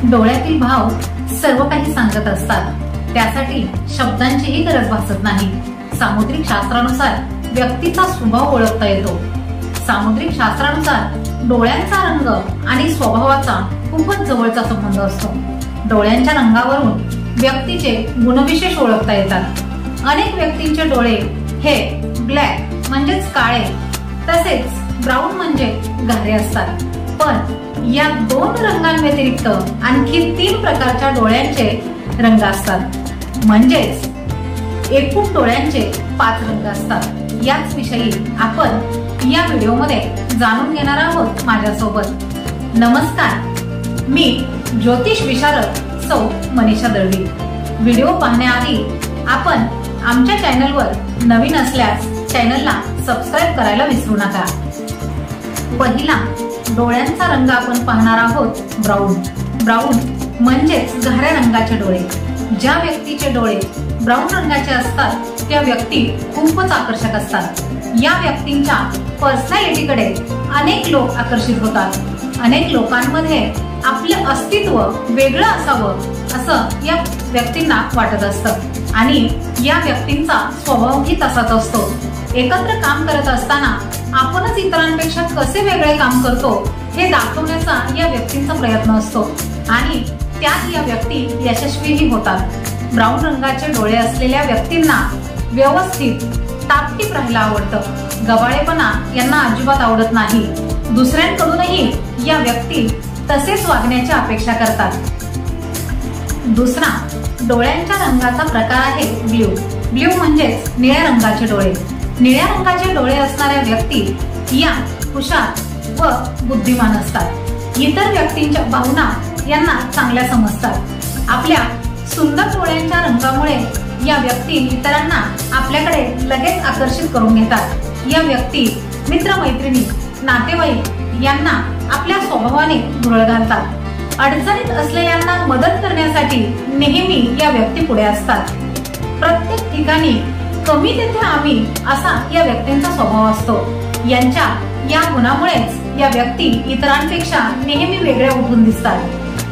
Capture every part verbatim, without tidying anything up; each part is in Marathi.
डोळ्यातील भाव सर्व काही सांगत असतात, त्यासाठी शब्दांचीही गरज भासत नाही। सामुद्रिक शास्त्रानुसार व्यक्तीचा स्वभाव ओळखता येतो। सामुद्रिक शास्त्रानुसार डोळ्यांचा रंग आणि स्वभावाचा खूपच जवळचा संबंध असतो। डोळ्यांच्या रंगावरून व्यक्तीचे गुणविशेष ओळखता येतात। अनेक व्यक्तींचे डोळे हे ब्लॅक म्हणजेच काळे तसेच ब्राऊन म्हणजे गहरे असतात, पण या दोन रंगांव्यतिरिक्त आणखी तीन प्रकारच्या डोळ्यांचे रंग असतात, म्हणजेच एकूण डोळ्यांचे पाच रंग असतात। याच विषयी आपण या व्हिडिओमध्ये जाणून घेणार आहोत माझ्यासोबत। नमस्कार, मी ज्योतिष विशारद सौ मनीषा दळवी। व्हिडिओ पाहण्याआधी आपण आमच्या चॅनलवर नवीन असल्यास चॅनलला सबस्क्राइब करायला विसरू नका। पहिला डोळ्यांचा रंग आपण पाहणार आहोत ब्राऊन। ब्राऊन म्हणजेच गहऱ्या रंगाचे डोळे। ज्या व्यक्तीचे डोळे ब्राऊन रंगाचे असतात त्या व्यक्ती खूपच आकर्षक असतात। या व्यक्तींच्या पर्सनॅलिटीकडे अनेक लोक आकर्षित होतात। अनेक लोकांमध्ये आपले अस्तित्व वेगळं असावं असं या व्यक्तींना वाटत असतं आणि या व्यक्तींचा स्वभावही तसाच असतो। एकत्र काम करत असताना आपणच इतरांपेक्षा कसे वेगळे काम करतो हे दाखवण्याचा या व्यक्तींचा प्रयत्न असतो आणि त्यात या व्यक्ती यशस्वीही होतात। ब्राऊन रंगाचे डोळे असलेल्या व्यक्तींना व्यवस्थित टापटीप राहायला आवडतं। गबाळेपणा यांना अजिबात आवडत नाही। दुसऱ्यांकडूनही या व्यक्ती तसेच वागण्याची अपेक्षा करतात। दुसरा डोळ्यांच्या रंगाचा प्रकार आहे ब्ल्यू। ब्ल्यू म्हणजेच निळ्या रंगाचे डोळे। निळ्या रंगाचे डोळे असणाऱ्या व्यक्ती या हुशार व बुद्धिमान असतात। इतर व्यक्तींच्या भावना यांना चांगल्या समजतात। आपल्या सुंदर डोळ्यांच्या रंगामुळे या व्यक्ती इतरांना आपल्याकडे लगेच आकर्षित करून घेतात। या व्यक्ती मित्रमैत्रिणी नातेवाईक यांना आपल्या स्वभावाने भुरळ घालतात। अडचणीत असलेल्यांना मदत करण्यासाठी नेहमी या व्यक्ती पुढे असतात। प्रत्येक ठिकाणी कमी तेथे आम्ही असा या व्यक्तींचा स्वभाव असतो। यांच्या या गुणामुळेच या व्यक्ती इतरांपेक्षा नेहमी वेगळ्या उठून दिसतात।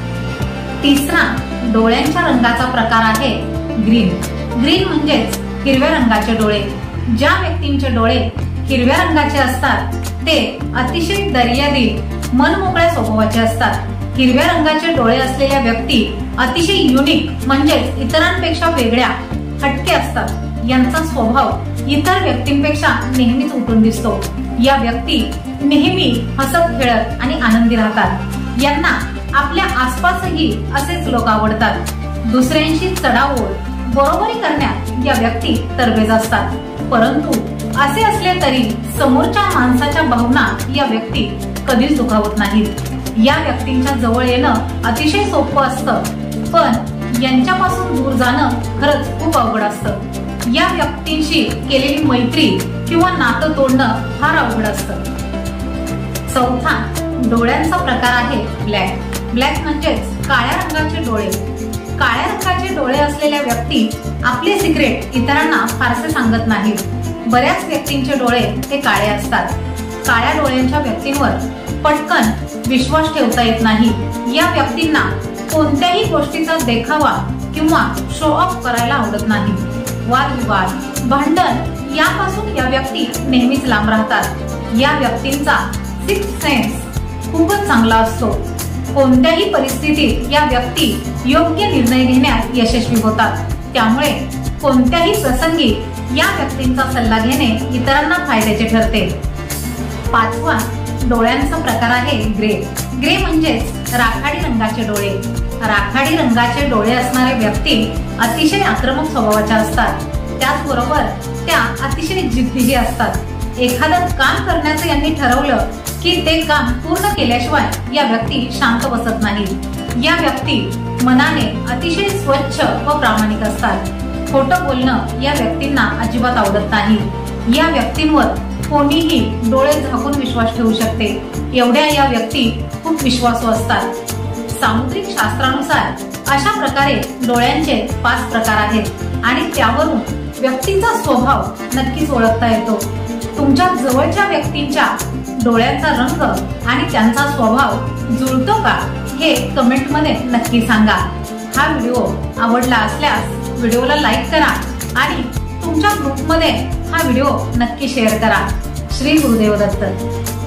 तिसरा डोळ्यांच्या रंगाचा प्रकार आहे ग्रीन। ग्रीन म्हणजेच हिरव्या रंगाचे डोळे। ज्या व्यक्तींचे डोळे हिरव्या रंगाचे असतात ते अतिशय दर्यादिल मनमोकळ्या स्वभावाचे असतात। हिरव्या रंगाचे डोळे असलेल्या व्यक्ती अतिशय युनिक म्हणजेच इतरांपेक्षा वेगळ्या हटके असतात। यांचा स्वभाव इतर व्यक्तींपेक्षा नेहमीच उठून दिसतो। या व्यक्ती नेहमी हसत खेळत आणि आनंदी राहतात। यांना आपल्या आसपासही असेच लोक आवडतात। दुसऱ्यांशी चढाओढ बरोबरी करण्यात या व्यक्ती तरबेज असतात, परंतु असे असले तरी समोरच्या माणसाच्या भावना या व्यक्ती कधीच दुखावत नाहीत। या व्यक्तींच्या जवळ येणं अतिशय सोपं असतं, पण यांच्यापासून दूर जाणं खरंच खूप अवघड असतं। या व्यक्तींशी केलेली मैत्री किंवा नातं तोडणं फार अवघड असतं। चौथा डोळ्यांचा प्रकार आहे ब्लॅक। ब्लॅक म्हणजेच काळ्या रंगाचे डोळे। काळ्या रंगाचे डोळे असलेल्या व्यक्ती आपले सिक्रेट इतरांना फारसे सांगत नाहीत। बऱ्याच व्यक्तींचे डोळे हे काळे असतात। काळ्या डोळ्यांच्या व्यक्तींवर पटकन विश्वास ठेवता येत नाही। या व्यक्तींना कोणत्याही गोष्टीचा देखावा किंवा शो ऑफ करायला आवडत नाही। वादविवाद भांडण यापासून या व्यक्ती नेहमीच लांब राहतात। या व्यक्तींचा सिक्स्थ सेन्स खूपच चांगला असतो। कोणत्याही परिस्थितीत या व्यक्ती योग्य निर्णय घेण्यात यशस्वी होतात। त्यामुळे कोणत्याही प्रसंगी या व्यक्तींचा सल्ला घेणे इतरांना फायद्याचे ठरते। पाचवा डोळ्यांचा प्रकार आहे ग्रे। ग्रे म्हणजेच राखाडी रंगाचे डोळे। राखाडी रंगाचे डोळे असणारे व्यक्ती अतिशय आक्रमक स्वभावाच्या असतात। त्याचबरोबर त्या अतिशय जिद्दीही असतात। एखादं काम करण्याचं यांनी ठरवलं की ते काम पूर्ण केल्याशिवाय या व्यक्ती शांत बसत नाहीत। या व्यक्ती मनाने अतिशय स्वच्छ व प्रामाणिक असतात। खोटं बोलणं या व्यक्तींना अजिबात आवडत नाही। या व्यक्तींवर कोणीही डोळे झाकून विश्वास ठेवू शकते, एवढ्या या व्यक्ती खूप विश्वासू असतात। सामुद्रिक शास्त्रानुसार अशा प्रकारे डोळ्यांचे पाच प्रकार आहेत आणि त्यावरून व्यक्तीचा स्वभाव नक्कीच ओळखता येतो। तुमच्या जवळच्या व्यक्तींच्या डोळ्यांचा रंग आणि त्यांचा स्वभाव जुळतो का हे कमेंट मध्ये नक्की सांगा। हा व्हिडिओ आवडला असल्यास व्हिडिओला लाईक करा आणि तुमच्या ग्रुपमध्ये हा व्हिडिओ नक्की शेअर करा। श्री गुरुदेव दत्त।